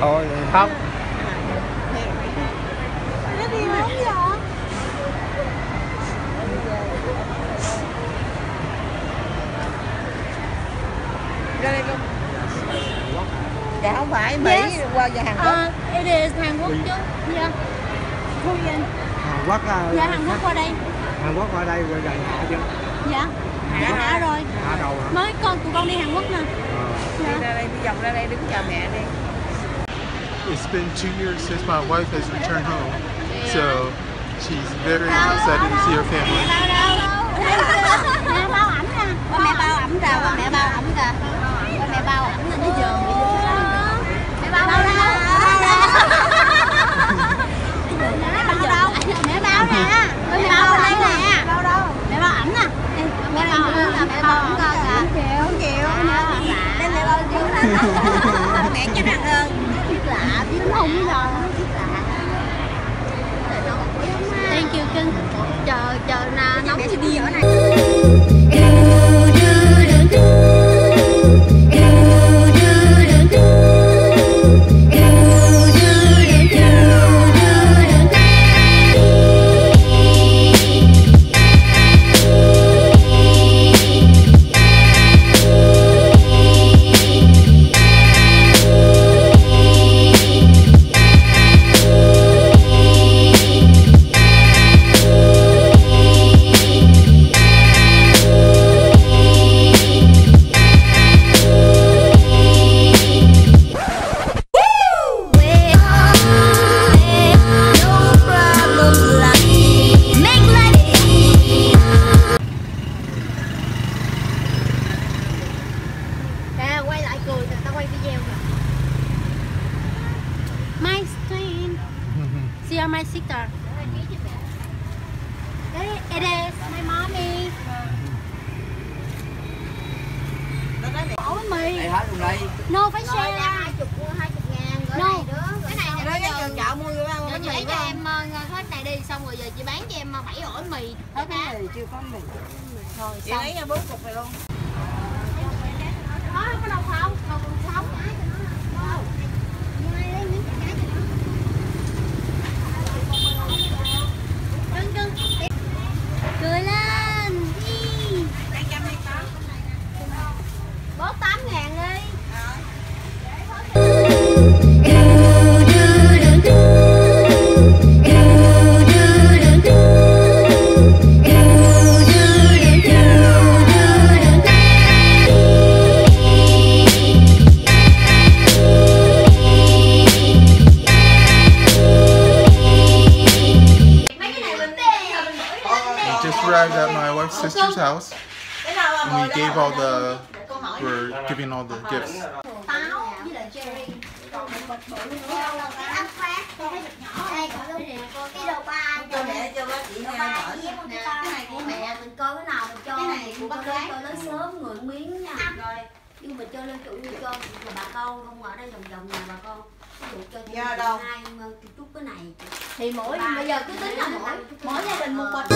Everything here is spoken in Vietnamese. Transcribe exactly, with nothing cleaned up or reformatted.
Thôi không. Nó đi lớn vậy? Ra đây luôn. Dạ không phải Mỹ Yes. qua giờ Hàn Quốc. Uh, it is Hàn Quốc chứ. Yeah. Korean. Hàn Quốc à, Dạ Hàn Quốc qua đây. Hàn Quốc qua đây qua gần Hạ chứ. Dạ. Đã hạ rồi. Hạ đầu hả? Mới con tụi con đi Hàn Quốc nè. Đi ra đây, đi dọc ra đây đứng chào mẹ đi. It's been two years since my wife has returned home, so she's very excited to see her family. Mẹ bao ẩm nè. Con mẹ bao ẩm kìa, con mẹ bao ẩm kìa. Con mẹ bao ẩm là nó dờn vậy đó. Mẹ bao đâu? Mẹ bao đâu? Mẹ bao nè. Mẹ bao đây nè. Bao đâu? Mẹ bao ẩm nè. Mẹ bao ẩm là mẹ bao ẩm con kìa. Không chịu, không chịu. Nên mẹ bao chịu nè. Mẹ chắc rằng hơn. Lạ, biết không biết rồi. Thank you cưng. Chờ chờ là nóng thì đi ở này. See are my sister. It is my mommy. Ủa với mì. Đây hết luôn đây. No phải share. hai mươi ngàn rồi. No. Cái này này cái chợ chợ mua vô Chị lấy cho em hết này đi, xong rồi giờ chị bán cho em bảy ổ mì. Hết cái này chưa có mì. Rồi chị lấy bốn cục này luôn. Đó có đâu không? Đâu còn sống. Cười lên. Bớt tám ngàn đi. Arrived at my wife's sister's house, and we gave all the, we're giving all the gifts. Táo với lại cherry. Cái đồ ba cho mẹ cho bác chị nghe mở. Cái này của mẹ mình coi cái nào mình cho. Cái này của bác gái coi nó sớm người miếng nha. Rồi. Nhưng mà chơi lên chủ như cho là bà con không ở đây vòng vòng nhà bà con. Ví dụ cho thêm hai chút cái này. Thì mỗi bây giờ cứ tính là mỗi mỗi gia đình một bịch.